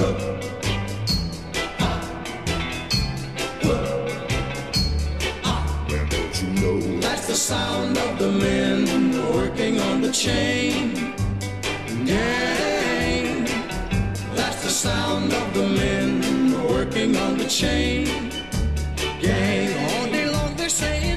Well, don't you know that's the sound of the men working on the chain gang. That's the sound of the men working on the chain gang. All day long they're saying,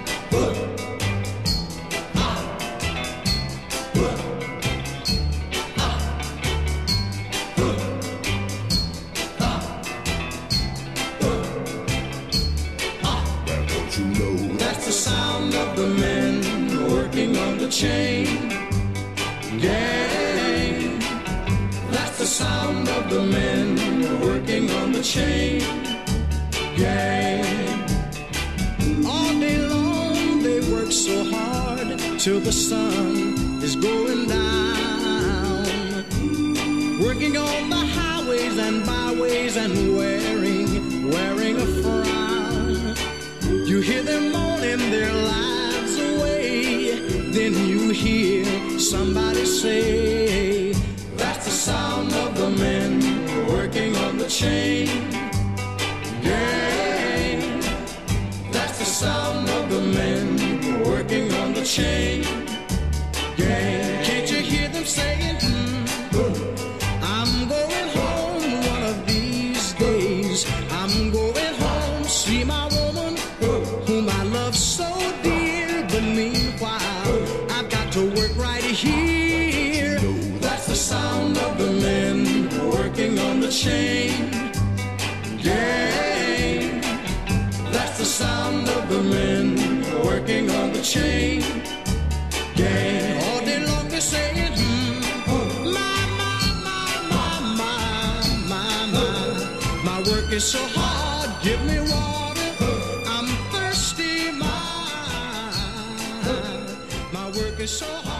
you know that's the sound of the men working on the chain gang. That's the sound of the men working on the chain gang. All day long they work so hard till the sun is going down, working on the highways and byways and wearing a frown. You hear them moaning their lives away, then you hear somebody say, that's the sound of the men working on the chain gang. That's the sound of the men working on the chain gang. Can't you hear them saying, I'm going home one of these days. I'm going home, see my woman whom I love so dear. But meanwhile, I've got to work right here. That's the sound of the men working on the chain gang. That's the sound of the men working on the chain gang. All day long they're saying, my work is so hard, give me water, I'm thirsty, my work is so hard.